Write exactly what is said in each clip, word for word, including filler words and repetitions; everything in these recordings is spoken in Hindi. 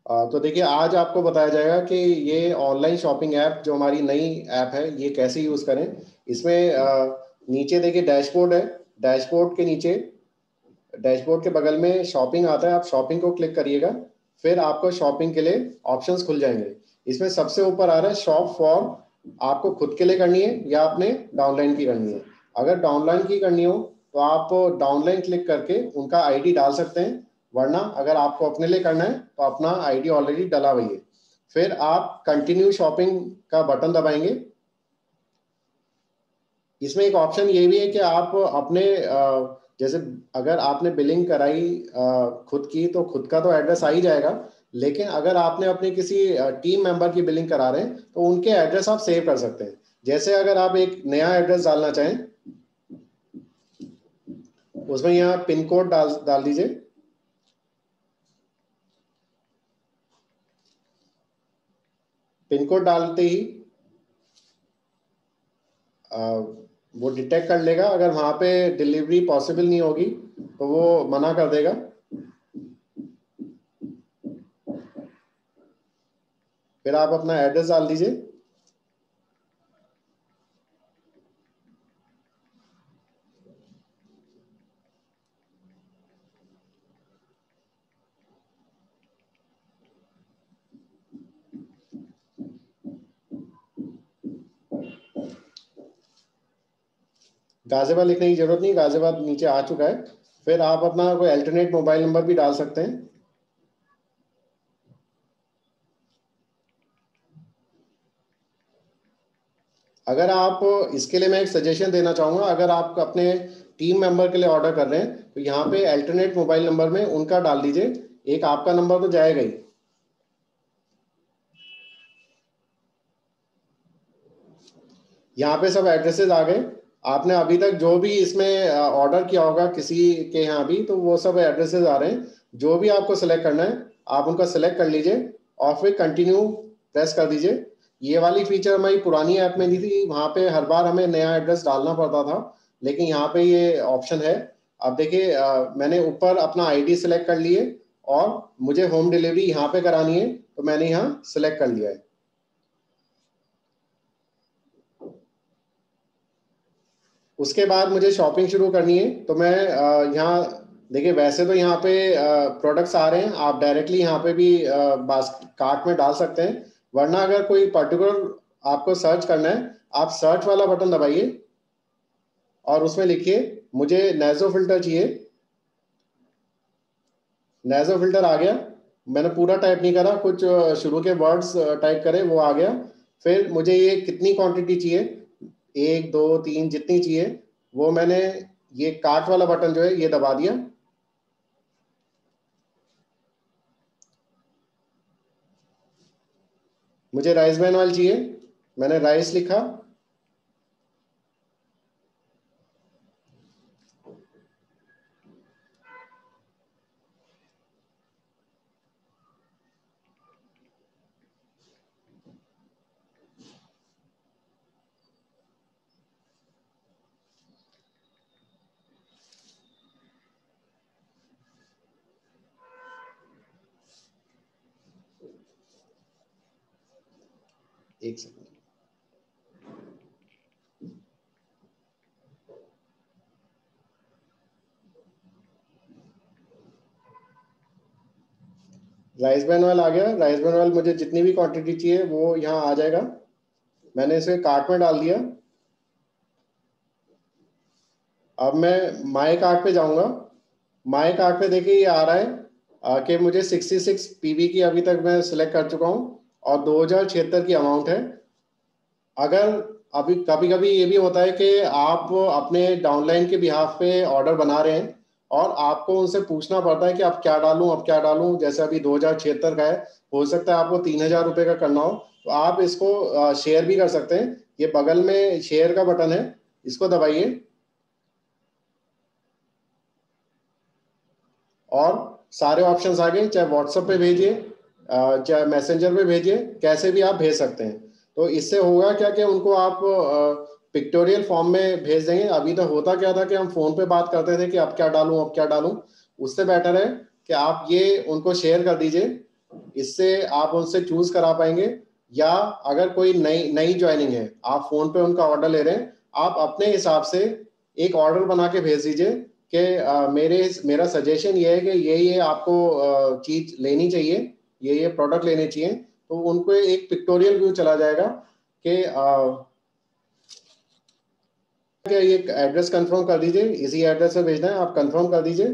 आ, तो देखिए आज आपको बताया जाएगा कि ये ऑनलाइन शॉपिंग ऐप जो हमारी नई ऐप है ये कैसे यूज़ करें। इसमें आ, नीचे देखिए डैशबोर्ड है। डैशबोर्ड के नीचे, डैशबोर्ड के बगल में शॉपिंग आता है, आप शॉपिंग को क्लिक करिएगा। फिर आपको शॉपिंग के लिए ऑप्शंस खुल जाएंगे। इसमें सबसे ऊपर आ रहा है शॉप फॉर, आपको खुद के लिए करनी है या आपने डाउनलाइन की करनी है। अगर डाउनलाइन की करनी हो तो आप डाउनलाइन क्लिक करके उनका आईडी डाल सकते हैं, वरना अगर आपको अपने लिए करना है तो अपना आईडी ऑलरेडी डला हुई है। फिर आप कंटिन्यू शॉपिंग का बटन दबाएंगे। इसमें एक ऑप्शन ये भी है कि आप अपने अ, जैसे अगर आपने बिलिंग कराई अ, खुद की, तो खुद का तो एड्रेस आ ही जाएगा। लेकिन अगर आपने अपने किसी टीम मेंबर की बिलिंग करा रहे हैं तो उनके एड्रेस आप सेव कर सकते हैं। जैसे अगर आप एक नया एड्रेस डालना चाहें, उसमें यहाँ पिन कोड डाल डाल दीजिए। पिन कोड डालते ही अ, वो डिटेक्ट कर लेगा। अगर वहाँ पे डिलीवरी पॉसिबल नहीं होगी तो वो मना कर देगा। फिर आप अपना एड्रेस डाल दीजिए। गाजियाबाद लिखने की जरूरत नहीं, गाजियाबाद नीचे आ चुका है। फिर आप अपना कोई अल्टरनेट मोबाइल नंबर भी डाल सकते हैं। अगर आप, इसके लिए मैं एक सजेशन देना चाहूँगा, अगर आप अपने टीम मेंबर के लिए ऑर्डर कर रहे हैं तो यहाँ पे अल्टरनेट मोबाइल नंबर में उनका डाल दीजिए। एक आपका नंबर तो जाएगा ही। यहाँ पे सब एड्रेसेस आ गए। आपने अभी तक जो भी इसमें ऑर्डर किया होगा किसी के यहाँ भी, तो वो सब एड्रेसेस आ रहे हैं। जो भी आपको सेलेक्ट करना है आप उनका सेलेक्ट कर लीजिए और फिर कंटिन्यू प्रेस कर दीजिए। ये वाली फीचर हमारी पुरानी ऐप में नहीं थी, वहाँ पे हर बार हमें नया एड्रेस डालना पड़ता था, लेकिन यहाँ पे ये ऑप्शन है। अब देखिए अ, मैंने ऊपर अपना आईडी सेलेक्ट कर लिए और मुझे होम डिलीवरी यहाँ पे करानी है तो मैंने यहाँ सेलेक्ट कर लिया है। उसके बाद मुझे शॉपिंग शुरू करनी है तो मैं अ, यहाँ देखिए, वैसे तो यहाँ पे प्रोडक्ट्स आ रहे हैं, आप डायरेक्टली यहाँ पे भी बास कार्ट में डाल सकते हैं। वरना अगर कोई पर्टिकुलर आपको सर्च करना है, आप सर्च वाला बटन दबाइए और उसमें लिखिए मुझे नेज़ो फिल्टर चाहिए। नेज़ो फिल्टर आ गया। मैंने पूरा टाइप नहीं करा, कुछ अ, शुरू के वर्ड्स टाइप करे, वो आ गया। फिर मुझे ये कितनी क्वांटिटी चाहिए, एक दो तीन जितनी चाहिए, वो मैंने ये कार्ट वाला बटन जो है ये दबा दिया। मुझे राइस ब्रान ऑयल चाहिए, मैंने राइस लिखा। एक सेकंड। राइस ब्रान ऑयल आ गया। राइस ब्रान ऑयल मुझे जितनी भी क्वांटिटी चाहिए वो यहाँ आ जाएगा। मैंने इसे कार्ट में डाल दिया। अब मैं माई कार्ट पे जाऊंगा। माई कार्ट पे देखिए ये आ रहा है आ, कि मुझे सिक्सटी सिक्स पीबी की अभी तक मैं सिलेक्ट कर चुका हूँ और दो हजार छिहत्तर की अमाउंट है। अगर अभी कभी कभी ये भी होता है कि आप अपने डाउनलाइन के बिहाफ पे ऑर्डर बना रहे हैं और आपको उनसे पूछना पड़ता है कि अब क्या डालूं अब क्या डालूं। जैसे अभी दो हजार छिहत्तर का है, हो सकता है आपको तीन हजार रुपये का करना हो, तो आप इसको शेयर भी कर सकते हैं। ये बगल में शेयर का बटन है, इसको दबाइए और सारे ऑप्शंस आ गए। चाहे व्हाट्सएप पे भेजिए, अ, चाहे मैसेंजर पे भेजिए, कैसे भी आप भेज सकते हैं। तो इससे होगा क्या कि उनको आप पिक्टोरियल फॉर्म में भेज देंगे। अभी तो होता क्या था कि हम फोन पे बात करते थे कि अब क्या डालूं अब क्या डालूं। उससे बेटर है कि आप ये उनको शेयर कर दीजिए इससे आप उनसे चूज करा पाएंगे, या अगर कोई नई नई ज्वाइनिंग है, आप फोन पे उनका ऑर्डर ले रहे हैं, आप अपने हिसाब से एक ऑर्डर बना के भेज दीजिए कि मेरे मेरा सजेशन ये है कि ये ये आपको चीज लेनी चाहिए, ये ये प्रोडक्ट लेने चाहिए। तो उनको एक पिक्टोरियल व्यू चला जाएगा कि ये एड्रेस कंफर्म कर दीजिए, इसी एड्रेस पे भेजना है, आप कंफर्म कर दीजिए।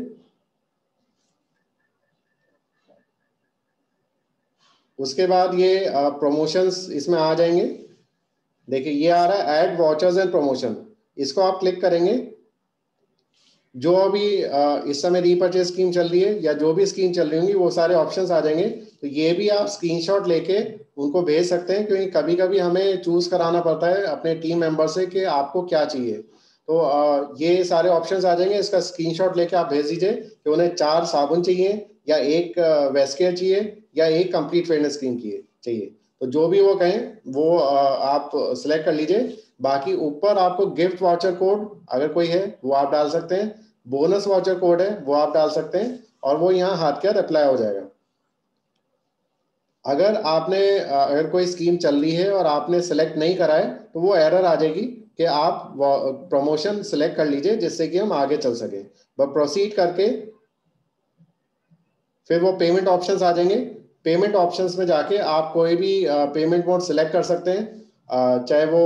उसके बाद ये प्रमोशंस इसमें आ जाएंगे। देखिए ये आ रहा है ऐड वाचर्स एंड प्रमोशन, इसको आप क्लिक करेंगे। जो अभी इस समय रीपर्चेज स्कीम चल रही है या जो भी स्कीम चल रही होंगी वो सारे ऑप्शंस आ जाएंगे। तो ये भी आप स्क्रीनशॉट लेके उनको भेज सकते हैं, क्योंकि कभी कभी हमें चूज कराना पड़ता है अपने टीम मेंबर से कि आपको क्या चाहिए। तो ये सारे ऑप्शंस आ जाएंगे, इसका स्क्रीनशॉट लेके आप भेज दीजिए कि उन्हें चार साबुन चाहिए, या एक वेस्केयर चाहिए, या एक कंप्लीट फेयरनेस क्रीम चाहिए। तो जो भी वो कहें वो आप सिलेक्ट कर लीजिए। बाकी ऊपर आपको गिफ्ट वाउचर कोड अगर कोई है वो आप डाल सकते हैं, बोनस वाउचर कोड है वो आप डाल सकते हैं, और वो यहाँ हाथ के हाथ अप्लाई हो जाएगा। अगर आपने अगर कोई स्कीम चल रही है और आपने सेलेक्ट नहीं करा है तो वो एरर आ जाएगी कि आप प्रमोशन सेलेक्ट कर लीजिए, जिससे कि हम आगे चल सके। बस प्रोसीड करके फिर वो पेमेंट ऑप्शंस आ जाएंगे। पेमेंट ऑप्शंस में जाके आप कोई भी पेमेंट मोड सेलेक्ट कर सकते हैं, चाहे वो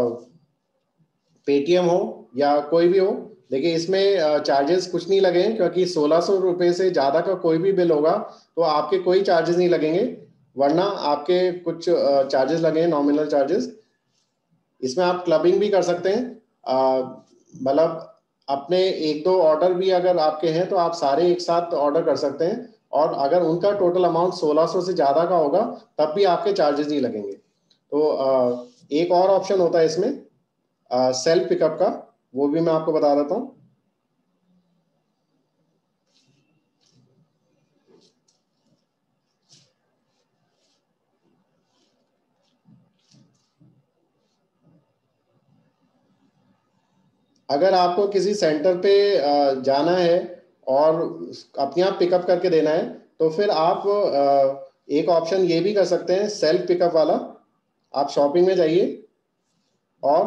पेटीएम हो या कोई भी हो। देखिए इसमें चार्जेस कुछ नहीं लगे हैं, क्योंकि सोलह सौ रुपये से ज़्यादा का कोई भी बिल होगा तो आपके कोई चार्जेस नहीं लगेंगे, वरना आपके कुछ चार्जेस लगे हैं, नॉमिनल चार्जेस। इसमें आप क्लबिंग भी कर सकते हैं, मतलब अपने एक दो ऑर्डर भी अगर आपके हैं तो आप सारे एक साथ ऑर्डर कर सकते हैं, और अगर उनका टोटल अमाउंट सोलह सौ से ज़्यादा का होगा तब भी आपके चार्जेस नहीं लगेंगे। तो एक और ऑप्शन होता है इसमें सेल्फ पिकअप का, वो भी मैं आपको बता देता हूँ। अगर आपको किसी सेंटर पे जाना है और अपने आप पिकअप करके देना है तो फिर आप एक ऑप्शन ये भी कर सकते हैं सेल्फ पिकअप वाला। आप शॉपिंग में जाइए और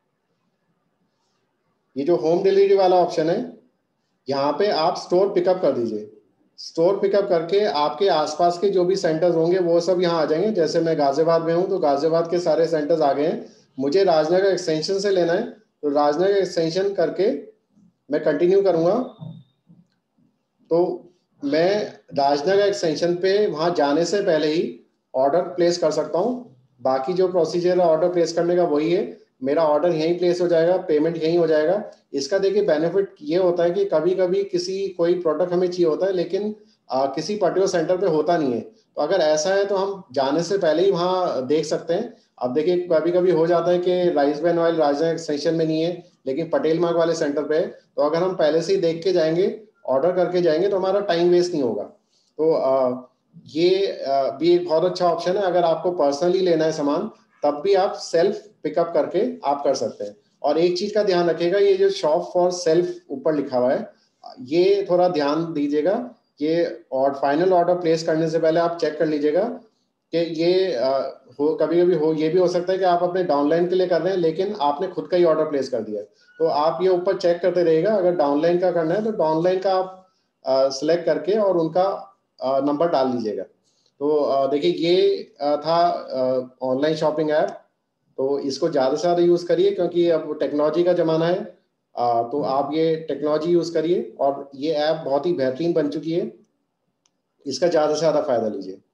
ये जो होम डिलीवरी वाला ऑप्शन है यहाँ पे आप स्टोर पिकअप कर दीजिए। स्टोर पिकअप करके आपके आसपास के जो भी सेंटर्स होंगे वो सब यहाँ आ जाएंगे। जैसे मैं गाजियाबाद में हूँ तो गाजियाबाद के सारे सेंटर्स आ गए हैं। मुझे राजनगर एक्सटेंशन से लेना है तो राजनगर एक्सटेंशन करके मैं कंटिन्यू करूँगा। तो मैं राजनगर एक्सटेंशन पे वहाँ जाने से पहले ही ऑर्डर प्लेस कर सकता हूँ। बाकी जो प्रोसीजर है ऑर्डर प्लेस करने का वही है, मेरा ऑर्डर यहीं प्लेस हो जाएगा, पेमेंट यहीं हो जाएगा। इसका देखिए बेनिफिट ये होता है कि कभी कभी किसी कोई प्रोडक्ट हमें चाहिए होता है लेकिन आ, किसी पर्टिकुलर सेंटर पे होता नहीं है, तो अगर ऐसा है तो हम जाने से पहले ही वहाँ देख सकते हैं। अब देखिए कभी कभी हो जाता है कि rice bran oil Rajnagar extension में नहीं है लेकिन पटेल मार्ग वाले सेंटर पे है, तो अगर हम पहले से ही देख के जाएंगे, ऑर्डर करके जाएंगे, तो हमारा टाइम वेस्ट नहीं होगा। तो आ, ये आ, भी एक बहुत अच्छा ऑप्शन है। अगर आपको पर्सनली लेना है सामान तब भी आप सेल्फ पिकअप करके आप कर सकते हैं। और एक चीज का ध्यान रखिएगा, ये जो शॉप फॉर सेल्फ ऊपर लिखा हुआ है ये थोड़ा ध्यान दीजिएगा। ये और फाइनल ऑर्डर प्लेस करने से पहले आप चेक कर लीजिएगा कि ये आ, हो कभी कभी हो ये भी हो सकता है कि आप अपने डाउनलाइन के लिए कर रहे हैं लेकिन आपने खुद का ही ऑर्डर प्लेस कर दिया है। तो आप ये ऊपर चेक करते रहिएगा। अगर डाउनलाइन का करना है तो डाउनलाइन का आप सिलेक्ट करके और उनका नंबर डाल दीजिएगा। तो देखिए ये था ऑनलाइन शॉपिंग ऐप। तो इसको ज़्यादा से ज़्यादा यूज़ करिए क्योंकि अब टेक्नोलॉजी का ज़माना है। तो आप ये टेक्नोलॉजी यूज़ करिए और ये ऐप बहुत ही बेहतरीन बन चुकी है, इसका ज़्यादा से ज़्यादा फायदा लीजिए।